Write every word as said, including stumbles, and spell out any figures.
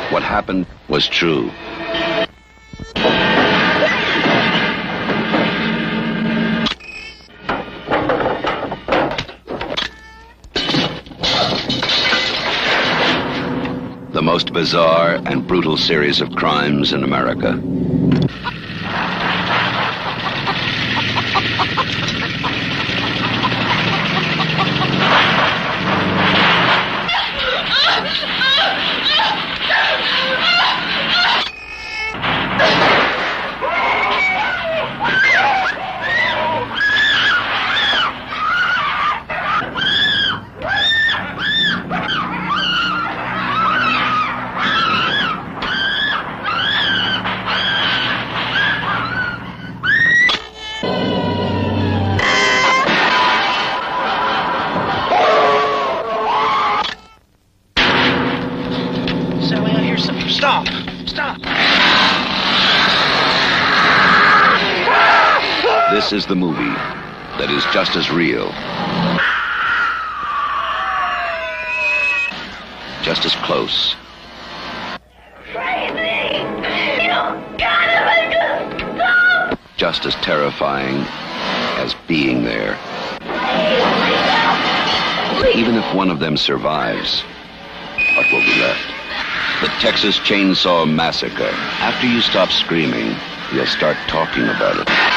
What happened was true. The most bizarre and brutal series of crimes in America. Stop! Stop! This is the movie that is just as real, just as close, just as terrifying as being there. Even if one of them survives, what will be left? The Texas Chainsaw Massacre. After you stop screaming, you'll start talking about it.